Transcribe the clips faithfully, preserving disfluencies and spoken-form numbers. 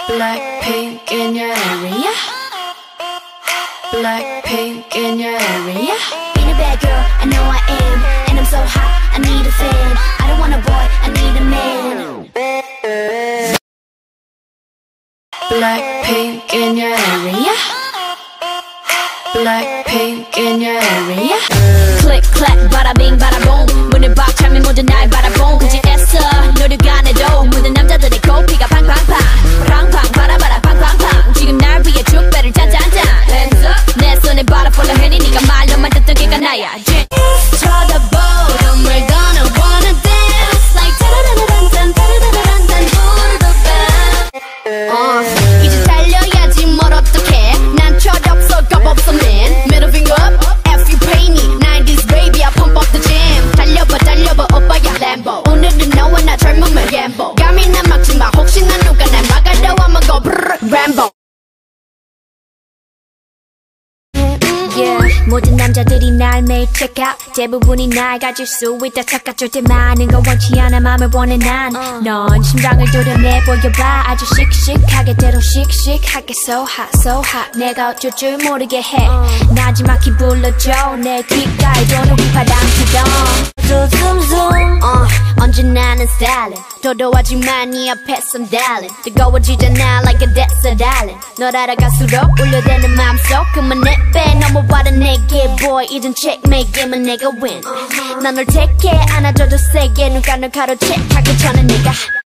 Blackpink in your area. Blackpink in your area. Being a bad girl, I know I am. And I'm so hot, I need a fan. I don't want a boy, I need a man. Blackpink in your area. Blackpink in your area. Click clack bada bing bada boom. 문을 박차면 모든 날 바라본 굳이 애써 노력 안 해도 모든 남자들의 코피가 팡팡팡 팡팡 바라바라 팡팡팡 지금 날 위해 축배를 짠짠짠 Hands up 내 손에 바라 follow 해니 네가 말로만 듣던 걔가 나야 쳐다보던 we're gonna wanna dance like 타라라란딴 타라라란딴 부르던 뱀 이제 달려야지 뭘 어떡해 난 철없어 겁없어 man Middle finger up F you pay me nineties baby I pump up the jam 달려봐 달려봐 오빠야 Lambo 오늘은 너와 나 젊음을 gamble 감히 난 막지마 혹시나 누가 날 막아도 I'ma go brrr Rambo Yeah, 모든 남자들이 날 매일 check out 대부분이 날 가질 수 있다 착각 절대 많은 거 원치 않아 맘을 원해 난 넌 심장을 도려내 보여봐 아주 씩씩하게 대로 씩씩하게 So hot, so hot 내가 어쩔 줄 모르게 해 나지막히 불러줘 내 귓가에 도는 바람 피던 Zoom zoom uh, 언제나 난 stylin' 도도하지만 네 앞에 some darling 뜨거워지잖아 like a desert island 널 알아갈수록 울려대는 맘속 그만해 빼 넘어와라 내게 boy 이젠 checkmate 게임은 내가 win 난 널 택해 안아줘도 세게 누가 널 가로채 하기 전에 내가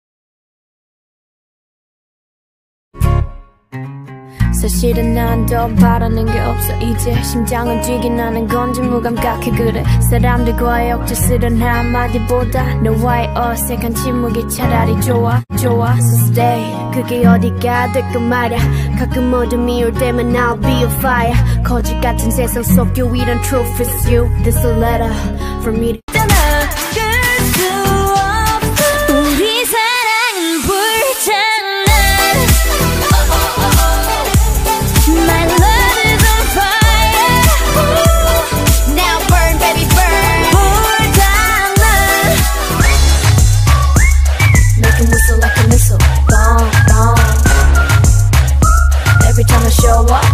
사실은 난 더 바라는 게 없어 이제 심장은 뛰긴 하는 건지 무감각해 그래 사람들과의 억지스런 한마디보다 너와의 어색한 침묵이 차라리 좋아 좋아 So stay 그게 어디가 될까 말야 가끔 어둠이 올 때면 I'll be a fire 거짓 같은 세상 속 유일한 truth is you This a letter for me to like a missile, bomb, bomb. Every time I show up